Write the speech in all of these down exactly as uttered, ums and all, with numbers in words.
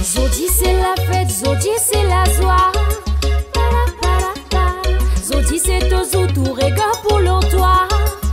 Zodi c'est la fête, Zodi c'est la joie. Zodi c'est toujours tout regard pour l'autoir.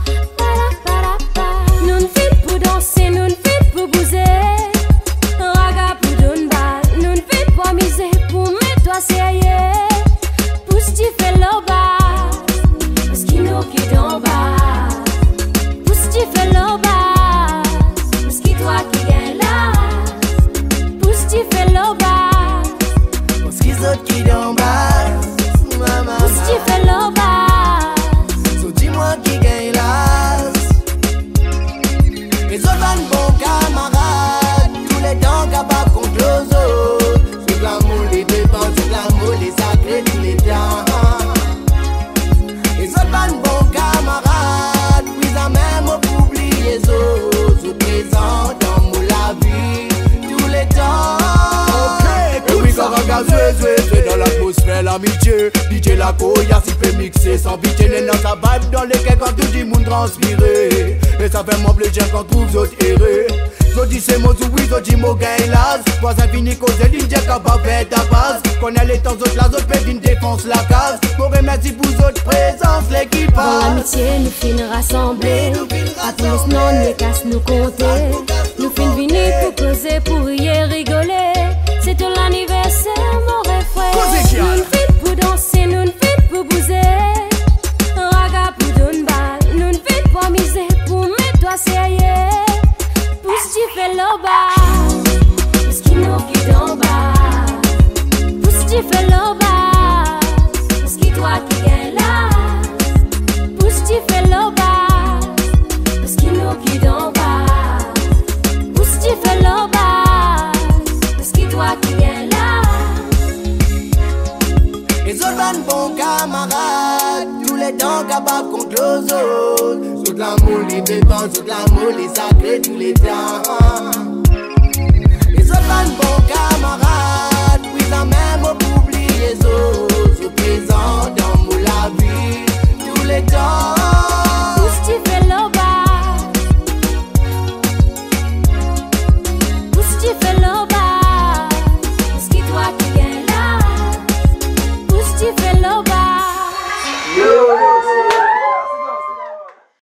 Nous ne faisons pour danser, nous ne faisons pour bouger. Raga pour donner balle, nous ne faisons pas miser pour mettre toi sérieux. Pousse tu fais le bas, parce qu'il nous qui d'en bas. Pousse tu fais le bas, parce qu'il toi qui gagne là. Pousse tu fais le bas, parce qu'ils autres qui d'en bas. pousse tu fais le bas. So dis-moi qui gagne là. Les autres van bons camarades, tous les temps capables contre les autres. C'est l'amour les dépenses, c'est l'amour les sacrés tous les temps. Les autres van bons camarades, puis à même pour oublier les autres. Sous présent dans mon la vie, tous les temps. Et oui, Karaga, zoué, zoué, zoué dans l'atmosphère, l'amitié. D J la Koya, s'il peut mixer sans pitié. Les dans sa vibe dans lesquels quand tout le monde transpirer. Et ça fait mon plaisir quand trouve d'autres errés. Zodi c'est mon zoui, Zodi mon gain las. Voisin fini cause d'une dia capable faire ta base. Qu'on a les temps autres, la zone fait une défense la case. Pour remercier pour votre présence, l'équipage. Dans l'amitié, nous finissons rassemblés. À tous les noms, nous casse nous compter. Nous finissons venir pour causer, pour rire, rigoler. C'est tout l'anniversaire, mon frère. Causez, Nous ne faisons pour danser, nous ne faisons pour bouger. Raga pour donner balle, nous ne faisons pas miser pour mettre toi sérieux. Pousse tu fais le bas, parce qu'il nous qui d'en bas. Pousse tu fais le bas, parce qu'il toi qui gagne là. Pousse tu fais le bas, parce qu'il nous qui d'en bas. Pousse tu fais le bas, parce qu'il toi qui gagne là. Les autres van bons camarades, tous les temps capables contre les autres. Sous l'amour les dépenses, sous l'amour les sacrés tous les temps.